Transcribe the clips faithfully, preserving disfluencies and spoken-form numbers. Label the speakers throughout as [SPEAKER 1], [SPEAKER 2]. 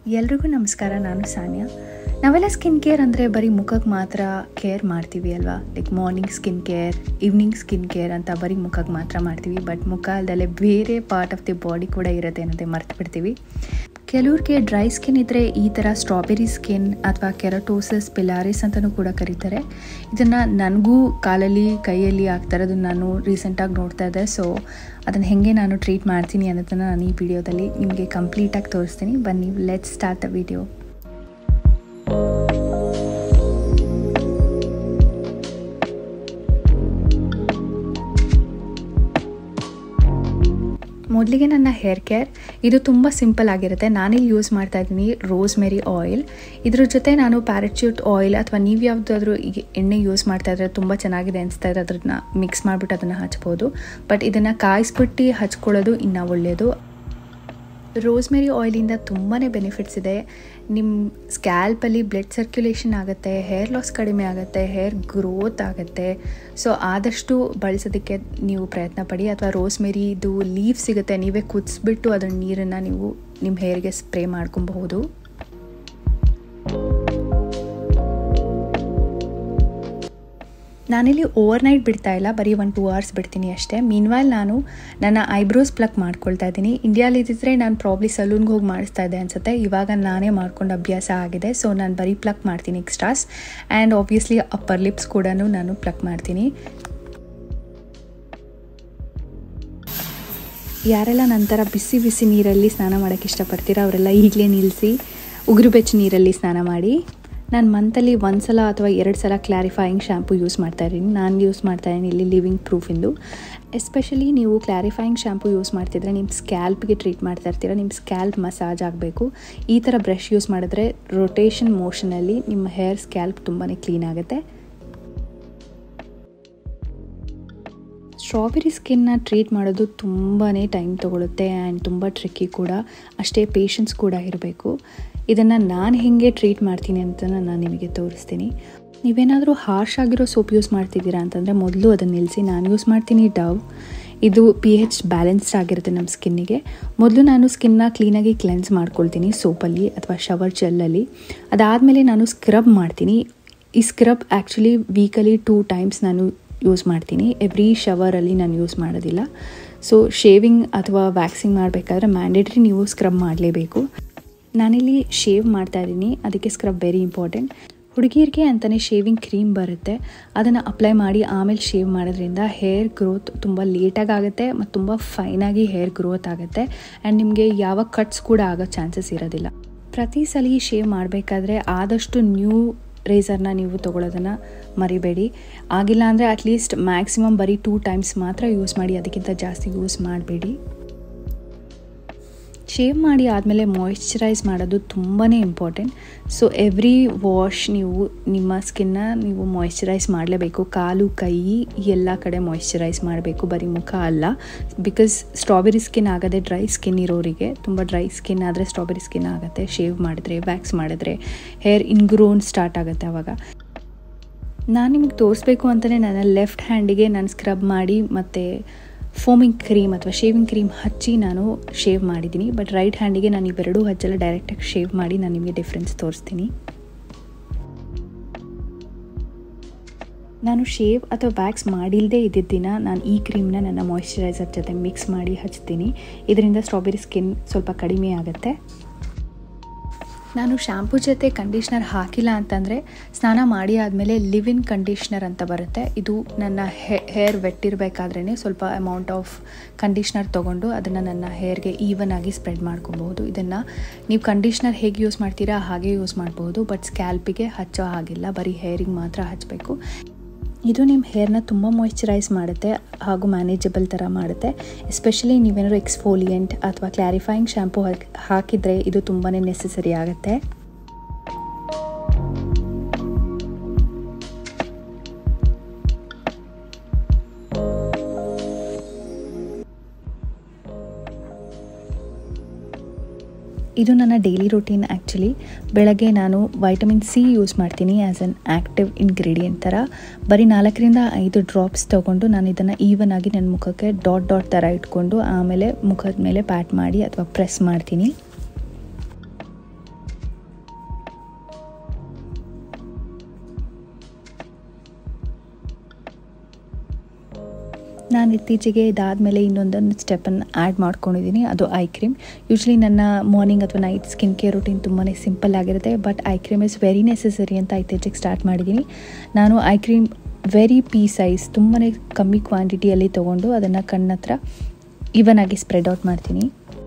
[SPEAKER 1] ಎಲ್ರಿಗೂ ನಮಸ್ಕಾರ. ನಾನು ಸಾನ್ಯಾ. ನಾವೆಲ್ಲ ಸ್ಕಿನ್ ಕೇರ್ ಅಂದರೆ ಬರೀ ಮುಖಕ್ಕೆ ಮಾತ್ರ ಕೇರ್ ಮಾಡ್ತೀವಿ ಅಲ್ವಾ. Like morning skin care, evening skin care ಅಂತ ಬರೀ ಮುಖಕ್ಕೆ ಮಾತ್ರ ಮಾಡ್ತೀವಿ. ಬಟ್ ಮುಖ ಅಲ್ಲದೆ ಬೇರೆ ಪಾರ್ಟ್ ಆಫ್ ದಿ ಬಾಡಿ ಕೂಡ ಇರುತ್ತೆ ಅನ್ನೋದೇ ಮರ್ತು ಬಿಡ್ತೀವಿ. ಕೆಲವ್ರಿಗೆ ಡ್ರೈ ಸ್ಕಿನ್ ಇದ್ದರೆ ಈ ಥರ ಸ್ಟ್ರಾಬೆರಿ ಸ್ಕಿನ್ ಅಥವಾ ಕೆರಟೋಸಿಸ್ ಪಿಲಾರಿಸ್ ಅಂತಲೂ ಕೂಡ ಕರೀತಾರೆ. ಇದನ್ನು ನನಗೂ ಕಾಲಲ್ಲಿ ಕೈಯಲ್ಲಿ ಆಗ್ತಾರದನ್ನು ನಾನು ರೀಸೆಂಟಾಗಿ ನೋಡ್ತಾ ಇದ್ದೆ. ಸೊ ಅದನ್ನು ಹೇಗೆ ನಾನು ಟ್ರೀಟ್ ಮಾಡ್ತೀನಿ ಅನ್ನೋದನ್ನು ನಾನು ಈ ವಿಡಿಯೋದಲ್ಲಿ ನಿಮಗೆ ಕಂಪ್ಲೀಟಾಗಿ ತೋರಿಸ್ತೀನಿ. ಬನ್ನಿ, ಲೆಟ್ಸ್ ಸ್ಟಾರ್ಟ್ ದ ವಿಡಿಯೋ. ಮೊದಲಿಗೆ ನನ್ನ ಹೇರ್ ಕೇರ್ ಇದು ತುಂಬ ಸಿಂಪಲ್ ಆಗಿರುತ್ತೆ. ನಾನಿಲ್ಲಿ ಯೂಸ್ ಮಾಡ್ತಾ ಇದ್ದೀನಿ ರೋಸ್ಮೆರಿ ಆಯಿಲ್. ಇದ್ರ ಜೊತೆ ನಾನು ಪ್ಯಾರಾಚೂಟ್ ಆಯಿಲ್ ಅಥವಾ ನೀವು ಯಾವುದಾದ್ರೂ ಈಗ ಎಣ್ಣೆ ಯೂಸ್ ಮಾಡ್ತಾ ಇದ್ರೆ ತುಂಬ ಚೆನ್ನಾಗಿದೆ ಅನಿಸ್ತಾ ಇದ್ರೆ ಅದನ್ನ ಮಿಕ್ಸ್ ಮಾಡಿಬಿಟ್ಟು ಅದನ್ನು ಹಚ್ಬೋದು. ಬಟ್ ಇದನ್ನು ಕಾಯಿಸ್ಬಿಟ್ಟು ಹಚ್ಕೊಳ್ಳೋದು ಇನ್ನೂ ಒಳ್ಳೆಯದು. ರೋಸ್ಮೆರಿ ಆಯಿಲಿಂದ ತುಂಬಾ ಬೆನಿಫಿಟ್ಸ್ ಇದೆ. ನಿಮ್ಮ ಸ್ಕ್ಯಾಲ್ಪಲ್ಲಿ ಬ್ಲಡ್ ಸರ್ಕ್ಯುಲೇಷನ್ ಆಗುತ್ತೆ, ಹೇರ್ ಲಾಸ್ ಕಡಿಮೆ ಆಗುತ್ತೆ, ಹೇರ್ ಗ್ರೋತ್ ಆಗುತ್ತೆ. ಸೊ ಆದಷ್ಟು ಬಳಸೋದಕ್ಕೆ ನೀವು ಪ್ರಯತ್ನ ಪಡಿ. ಅಥವಾ ರೋಸ್ಮೆರಿದು ಲೀವ್ ಸಿಗುತ್ತೆ, ನೀವೇ ಕುದಿಸ್ಬಿಟ್ಟು ಅದರ ನೀರನ್ನು ನೀವು ನಿಮ್ಮ ಹೇರ್ಗೆ ಸ್ಪ್ರೇ ಮಾಡ್ಕೊಬಹುದು. ನಾನಿಲ್ಲಿ ಓವರ್ ನೈಟ್ ಬಿಡ್ತಾ ಇಲ್ಲ, ಬರೀ ಒನ್ ಟೂ ಅವರ್ಸ್ ಬಿಡ್ತೀನಿ ಅಷ್ಟೇ. ಮೀನ್ವೈಲ್ ನಾನು ನನ್ನ ಐಬ್ರೋಸ್ ಪ್ಲಕ್ ಮಾಡ್ಕೊಳ್ತಾ ಇದ್ದೀನಿ. ಇಂಡಿಯಾಲಿ ಇದ್ದಿದ್ರೆ ನಾನು ಪ್ರಾಬ್ಲಿ ಸಲೂನ್ಗೆ ಹೋಗಿ ಮಾಡಿಸ್ತಾ ಇದ್ದೆ ಅನಿಸುತ್ತೆ. ಇವಾಗ ನಾನೇ ಮಾಡ್ಕೊಂಡು ಅಭ್ಯಾಸ ಆಗಿದೆ. ಸೊ ನಾನು ಬರೀ ಪ್ಲಕ್ ಮಾಡ್ತೀನಿ extras. And obviously upper lips ಕೂಡ ನಾನು ಪ್ಲಕ್ ಮಾಡ್ತೀನಿ. ಯಾರೆಲ್ಲ ನಂತರ ಬಿಸಿ ಬಿಸಿ ನೀರಲ್ಲಿ ಸ್ನಾನ ಮಾಡೋಕ್ಕೆ ಇಷ್ಟಪಡ್ತೀರಾ ಅವರೆಲ್ಲ ಈಗಲೇ ನಿಲ್ಲಿಸಿ ಉಗುರು ಬೆಚ್ಚ ನೀರಲ್ಲಿ ಸ್ನಾನ ಮಾಡಿ. ನಾನು ಮಂತಲ್ಲಿ ಒಂದು ಸಲ ಅಥವಾ ಎರಡು ಸಲ ಕ್ಲಾರಿಫೈಯಿಂಗ್ ಶ್ಯಾಂಪು ಯೂಸ್ ಮಾಡ್ತಾಯಿದ್ದೀನಿ. ನಾನು ಯೂಸ್ ಮಾಡ್ತಾಯಿದ್ದೀನಿ ಇಲ್ಲಿ ಲಿವಿಂಗ್ ಪ್ರೂಫಿಂದು. ಎಸ್ಪೆಷಲಿ ನೀವು ಕ್ಲಾರಿಫೈಯಿಂಗ್ ಶ್ಯಾಂಪು ಯೂಸ್ ಮಾಡ್ತಿದ್ರೆ ನಿಮ್ಮ ಸ್ಕ್ಯಾಲ್ಪ್ಗೆ ಟ್ರೀಟ್ ಮಾಡ್ತಾ ಇರ್ತೀರ, ನಿಮ್ಮ ಸ್ಕ್ಯಾಲ್ಪ್ ಮಸಾಜ್ ಆಗಬೇಕು. ಈ ಥರ ಬ್ರಷ್ ಯೂಸ್ ಮಾಡಿದ್ರೆ ರೊಟೇಷನ್ ಮೋಷನಲ್ಲಿ ನಿಮ್ಮ ಹೇರ್ ಸ್ಕ್ಯಾಲ್ಪ್ ತುಂಬಾ ಕ್ಲೀನ್ ಆಗುತ್ತೆ. ಸ್ಟ್ರಾಬೆರಿ ಸ್ಕಿನ್ನ ಟ್ರೀಟ್ ಮಾಡೋದು ತುಂಬಾ ಟೈಮ್ ತೊಗೊಳುತ್ತೆ ಆ್ಯಂಡ್ ತುಂಬ ಟ್ರಿಕ್ಕಿ ಕೂಡ. ಅಷ್ಟೇ ಪೇಷನ್ಸ್ ಕೂಡ ಇರಬೇಕು. ಇದನ್ನು ನಾನು ಹೇಗೆ ಟ್ರೀಟ್ ಮಾಡ್ತೀನಿ ಅಂತ ನಾನು ನಿಮಗೆ ತೋರಿಸ್ತೀನಿ. ನೀವೇನಾದರೂ ಹಾರ್ಶ್ ಆಗಿರೋ ಸೋಪ್ ಯೂಸ್ ಮಾಡ್ತಿದ್ದೀರಾ ಅಂತಂದರೆ ಮೊದಲು ಅದನ್ನು ನಿಲ್ಲಿಸಿ. ನಾನು ಯೂಸ್ ಮಾಡ್ತೀನಿ ಡವ್. ಇದು ಪಿ ಎಚ್ ಬ್ಯಾಲೆನ್ಸ್ಡ್ ಆಗಿರುತ್ತೆ ನಮ್ಮ ಸ್ಕಿನ್ನಿಗೆ. ಮೊದಲು ನಾನು ಸ್ಕಿನ್ನ ಕ್ಲೀನಾಗಿ ಕ್ಲೆನ್ಸ್ ಮಾಡ್ಕೊಳ್ತೀನಿ ಸೋಪಲ್ಲಿ ಅಥವಾ ಶವರ್ ಜೆಲ್ಲಲ್ಲಿ. ಅದಾದಮೇಲೆ ನಾನು ಸ್ಕ್ರಬ್ ಮಾಡ್ತೀನಿ. ಈ scrub actually weekly two times ನಾನು ಯೂಸ್ ಮಾಡ್ತೀನಿ. ಎವ್ರಿ ಶವರಲ್ಲಿ ನಾನು ಯೂಸ್ ಮಾಡೋದಿಲ್ಲ. ಸೊ ಶೇವಿಂಗ್ ಅಥವಾ ವ್ಯಾಕ್ಸಿಂಗ್ ಮಾಡಬೇಕಾದ್ರೆ ಮ್ಯಾಂಡೇಟ್ರಿ ನೀವು ಸ್ಕ್ರಬ್ ಮಾಡಲೇಬೇಕು. ನಾನಿಲ್ಲಿ ಶೇವ್ ಮಾಡ್ತಾ ಇದ್ದೀನಿ, ಅದಕ್ಕೆ ಸ್ಕ್ರಬ್ ವೆರಿ ಇಂಪಾರ್ಟೆಂಟ್. ಹುಡುಗಿಯರಿಗೆ ಅಂತಲೇ ಶೇವಿಂಗ್ ಕ್ರೀಮ್ ಬರುತ್ತೆ, ಅದನ್ನು ಅಪ್ಲೈ ಮಾಡಿ ಆಮೇಲೆ ಶೇವ್ ಮಾಡೋದ್ರಿಂದ ಹೇರ್ ಗ್ರೋತ್ ತುಂಬ ಲೇಟಾಗಿ ಆಗುತ್ತೆ ಮತ್ತು ತುಂಬ ಫೈನಾಗಿ ಹೇರ್ ಗ್ರೋತ್ ಆಗುತ್ತೆ. ಆ್ಯಂಡ್ ನಿಮಗೆ ಯಾವ ಕಟ್ಸ್ ಕೂಡ ಆಗೋ ಚಾನ್ಸಸ್ ಇರೋದಿಲ್ಲ. ಪ್ರತಿ ಸಲ ಶೇವ್ ಮಾಡಬೇಕಾದ್ರೆ ಆದಷ್ಟು ನ್ಯೂ ರೇಸರ್ನ ನೀವು ತೊಗೊಳ್ಳೋದನ್ನು ಮರಿಬೇಡಿ. ಆಗಿಲ್ಲ ಅಂದರೆ ಅಟ್ಲೀಸ್ಟ್ ಮ್ಯಾಕ್ಸಿಮಮ್ ಬರೀ ಟೂ ಟೈಮ್ಸ್ ಮಾತ್ರ ಯೂಸ್ ಮಾಡಿ, ಅದಕ್ಕಿಂತ ಜಾಸ್ತಿ ಯೂಸ್ ಮಾಡಬೇಡಿ. ಶೇವ್ ಮಾಡಿ ಆದಮೇಲೆ ಮಾಯಿಶ್ಚರೈಸ್ ಮಾಡೋದು ತುಂಬಾ ಇಂಪಾರ್ಟೆಂಟ್. ಸೊ ಎವ್ರಿ ವಾಶ್ ನೀವು ನಿಮ್ಮ ಸ್ಕಿನ್ನ ನೀವು ಮಾಯಿಶ್ಚರೈಸ್ ಮಾಡಲೇಬೇಕು. ಕಾಲು ಕೈ ಎಲ್ಲ ಕಡೆ ಮಾಯಿಶ್ಚರೈಸ್ ಮಾಡಬೇಕು, ಬರೀ ಮುಖ ಅಲ್ಲ. ಬಿಕಾಸ್ ಸ್ಟ್ರಾಬೆರಿ ಸ್ಕಿನ್ ಆಗೋದೇ ಡ್ರೈ ಸ್ಕಿನ್ ಇರೋರಿಗೆ. ತುಂಬ ಡ್ರೈ ಸ್ಕಿನ್ ಆದರೆ ಸ್ಟ್ರಾಬೆರಿ ಸ್ಕಿನ್ ಆಗುತ್ತೆ. ಶೇವ್ ಮಾಡಿದ್ರೆ, ವ್ಯಾಕ್ಸ್ ಮಾಡಿದ್ರೆ ಹೇರ್ ಇನ್ಗ್ರೋನ್ ಸ್ಟಾರ್ಟ್ ಆಗುತ್ತೆ ಆವಾಗ. ನಾನು ನಿಮಗೆ ತೋರಿಸ್ಬೇಕು ಅಂತಲೇ ನನ್ನ ಲೆಫ್ಟ್ ಹ್ಯಾಂಡಿಗೆ ನಾನು ಸ್ಕ್ರಬ್ ಮಾಡಿ ಮತ್ತು ಫೋಮಿಂಗ್ ಕ್ರೀಮ್ ಅಥವಾ ಶೇವಿಂಗ್ ಕ್ರೀಮ್ ಹಚ್ಚಿ ನಾನು ಶೇವ್ ಮಾಡಿದ್ದೀನಿ. ಬಟ್ ರೈಟ್ ಹ್ಯಾಂಡಿಗೆ ನಾನು ಇವೆರಡೂ ಹಚ್ಚಲ್ಲ, ಡೈರೆಕ್ಟಾಗಿ ಶೇವ್ ಮಾಡಿ ನಾನು ನಿಮಗೆ ಡಿಫ್ರೆನ್ಸ್ ತೋರಿಸ್ತೀನಿ. ನಾನು ಶೇವ್ ಅಥವಾ ವ್ಯಾಕ್ಸ್ ಮಾಡಿಲ್ಲದೆ ಇದ್ದಿದ್ದ ದಿನ ನಾನು ಈ ಕ್ರೀಮ್ನ ನನ್ನ ಮಾಯಿಶ್ಚರೈಸರ್ ಜೊತೆ ಮಿಕ್ಸ್ ಮಾಡಿ ಹಚ್ತೀನಿ. ಇದರಿಂದ ಸ್ಟ್ರಾಬೆರಿ ಸ್ಕಿನ್ ಸ್ವಲ್ಪ ಕಡಿಮೆ ಆಗುತ್ತೆ. ನಾನು ಶ್ಯಾಂಪು ಜೊತೆ ಕಂಡೀಷ್ನರ್ ಹಾಕಿಲ್ಲ ಅಂತಂದರೆ ಸ್ನಾನ ಮಾಡಿ ಆದಮೇಲೆ ಲಿವ್ ಇನ್ ಕಂಡೀಷ್ನರ್ ಅಂತ ಬರುತ್ತೆ. ಇದು ನನ್ನ ಹೇರ್ ವೆಟ್ ಇರಬೇಕಾದ್ರೇ ಸ್ವಲ್ಪ ಅಮೌಂಟ್ ಆಫ್ ಕಂಡೀಷ್ನರ್ ತೊಗೊಂಡು ಅದನ್ನು ನನ್ನ ಹೇರ್ಗೆ ಈವನ್ ಆಗಿ ಸ್ಪ್ರೆಡ್ ಮಾಡ್ಕೊಬಹುದು. ಇದನ್ನು ನೀವು ಕಂಡೀಷ್ನರ್ ಹೇಗೆ ಯೂಸ್ ಮಾಡ್ತೀರಾ ಹಾಗೆ ಯೂಸ್ ಮಾಡ್ಬೋದು. ಬಟ್ ಸ್ಕ್ಯಾಲ್ಪಿಗೆ ಹಚ್ಚೋ ಹಾಗಿಲ್ಲ, ಬರೀ ಹೇರಿಗೆ ಮಾತ್ರ ಹಚ್ಚಬೇಕು. ಇದು ನಿಮ್ಮ ಹೇರ್ನ ತುಂಬ ಮಾಯಿಶ್ಚರೈಸ್ ಮಾಡುತ್ತೆ ಹಾಗೂ ಮ್ಯಾನೇಜಬಲ್ ಥರ ಮಾಡುತ್ತೆ. ಎಸ್ಪೆಷಲಿ ನೀವೇನಾದ್ರು ಎಕ್ಸ್ಫೋಲಿಯೆಂಟ್ ಅಥವಾ ಕ್ಲಾರಿಫೈಯಿಂಗ್ ಶ್ಯಾಂಪು ಹಾಕಿದರೆ ಇದು ತುಂಬಾ ನೆಸೆಸರಿ ಆಗುತ್ತೆ. ಇದು ನನ್ನ ಡೈಲಿ ರೂಟೀನ್. ಆ್ಯಕ್ಚುಲಿ ಬೆಳಗ್ಗೆ ನಾನು ವೈಟಮಿನ್ ಸಿ ಯೂಸ್ ಮಾಡ್ತೀನಿ ಆ್ಯಸ್ ಅನ್ ಆ್ಯಕ್ಟಿವ್ ಇಂಗ್ರೀಡಿಯೆಂಟ್ ಥರ. ಬರೀ ನಾಲ್ಕರಿಂದ ಐದು ಡ್ರಾಪ್ಸ್ ತೊಗೊಂಡು ನಾನು ಇದನ್ನು ಈವನ್ ಆಗಿ ನನ್ನ ಮುಖಕ್ಕೆ ಡಾಟ್ ಡಾಟ್ ಥರ ಇಟ್ಕೊಂಡು ಆಮೇಲೆ ಮುಖದ ಮೇಲೆ ಪ್ಯಾಟ್ ಮಾಡಿ ಅಥವಾ ಪ್ರೆಸ್ ಮಾಡ್ತೀನಿ. ನಾನು ಇತ್ತೀಚೆಗೆ ಇದಾದಮೇಲೆ ಇನ್ನೊಂದೊಂದು ಸ್ಟೆಪ್ಪನ್ನು ಆ್ಯಡ್ ಮಾಡ್ಕೊಂಡಿದ್ದೀನಿ, ಅದು ಐ ಕ್ರೀಮ್. ಯೂಶ್ವಲಿ ನನ್ನ ಮಾರ್ನಿಂಗ್ ಅಥವಾ ನೈಟ್ ಸ್ಕಿನ್ ಕೇರ್ ರೂಟೀನ್ ತುಂಬಾ ಸಿಂಪಲ್ ಆಗಿರುತ್ತೆ, but eye cream is very necessary ಅಂತ ಇತ್ತೀಚೆಗೆ ಸ್ಟಾರ್ಟ್ ಮಾಡಿದ್ದೀನಿ. ನಾನು eye cream very pea size ತುಂಬಾ ಕಮ್ಮಿ ಕ್ವಾಂಟಿಟಿಯಲ್ಲಿ ತೊಗೊಂಡು ಅದನ್ನು ಕಣ್ಣತ್ರ ಈವನ್ ಆಗಿ ಸ್ಪ್ರೆಡ್ ಔಟ್ ಮಾಡ್ತೀನಿ.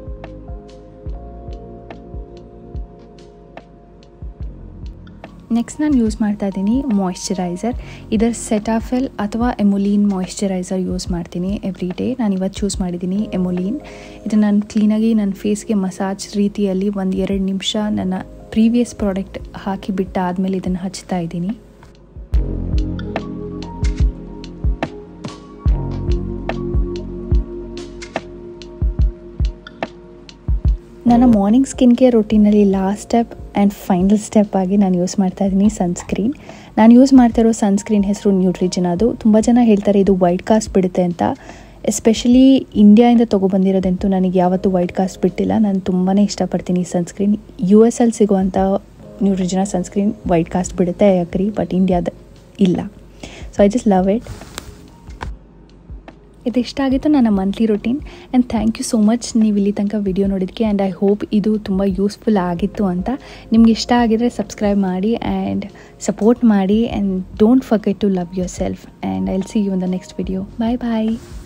[SPEAKER 1] ನೆಕ್ಸ್ಟ್ ನಾನು ಯೂಸ್ ಮಾಡ್ತಾ ಇದ್ದೀನಿ ಮಾಯ್ಶ್ಚರೈಸರ್. ಇದರ ಸೆಟಾಫಿಲ್ ಅಥವಾ ಎಮೊಲೀನ್ ಮಾಯ್ಶ್ಚರೈಸರ್ ಯೂಸ್ ಮಾಡ್ತೀನಿ ಎವ್ರಿ ಡೇ. ನಾನು ಇವತ್ತು ಚೂಸ್ ಮಾಡಿದ್ದೀನಿ ಎಮೊಲೀನ್. ಇದನ್ನು ನಾನು ಕ್ಲೀನಾಗಿ ನನ್ನ ಫೇಸ್ಗೆ ಮಸಾಜ್ ರೀತಿಯಲ್ಲಿ ಒಂದು ಎರಡು ನಿಮಿಷ ನನ್ನ ಪ್ರೀವಿಯಸ್ ಪ್ರಾಡಕ್ಟ್ ಹಾಕಿ ಬಿಟ್ಟಾದಮೇಲೆ ಇದನ್ನು ಹಚ್ತಾ ಇದ್ದೀನಿ. ನನ್ನ ಮಾರ್ನಿಂಗ್ ಸ್ಕಿನ್ ಕೇರ್ ರೂಟೀನಲ್ಲಿ last step and final step ಆಗಿ ನಾನು ಯೂಸ್ ಮಾಡ್ತಾ ಇದ್ದೀನಿ ಸನ್ಸ್ಕ್ರೀನ್. ನಾನು ಯೂಸ್ ಮಾಡ್ತಾ ಇರೋ ಸನ್ಸ್ಕ್ರೀನ್ ಹೆಸರು ನ್ಯೂಟ್ರಿಜನ್. ಅದು ತುಂಬ ಜನ ಹೇಳ್ತಾರೆ ಇದು ವೈಟ್ ಕಾಸ್ಟ್ ಬಿಡುತ್ತೆ ಅಂತ. ಎಸ್ಪೆಷಲಿ ಇಂಡಿಯಾಯಿಂದ ತೊಗೊಬಂದಿರೋದಂತೂ ನನಗೆ ಯಾವತ್ತೂ ವೈಟ್ ಕಾಸ್ಟ್ ಬಿಟ್ಟಿಲ್ಲ. ನಾನು ತುಂಬಾ ಇಷ್ಟಪಡ್ತೀನಿ ಈ ಸನ್ಸ್ಕ್ರೀನ್. ಯು ಎಸ್ ಅಲ್ಲಿ ಸಿಗುವಂಥ ನ್ಯೂಟ್ರಿಜನ ಸನ್ಸ್ಕ್ರೀನ್ ವೈಟ್ ಕಾಸ್ಟ್ ಬಿಡುತ್ತೆ, ಐ ಅಗ್ರಿ, ಬಟ್ ಇಂಡಿಯಾದ ಇಲ್ಲ. So I just love it. ಇದಿಷ್ಟ ಆಗಿತ್ತು ನನ್ನ monthly routine. And thank you so much ನೀವು ಇಲ್ಲಿ ತನಕ ವಿಡಿಯೋ ನೋಡಿದ್ದಕ್ಕೆ. ಆ್ಯಂಡ್ ಐ ಹೋಪ್ ಇದು ತುಂಬ ಯೂಸ್ಫುಲ್ ಆಗಿತ್ತು ಅಂತ. ನಿಮ್ಗೆ ಇಷ್ಟ ಆಗಿದರೆ ಸಬ್ಸ್ಕ್ರೈಬ್ ಮಾಡಿ ಆ್ಯಂಡ್ ಸಪೋರ್ಟ್ ಮಾಡಿ. And don't forget to love yourself. And I will see you in the next video. Bye bye.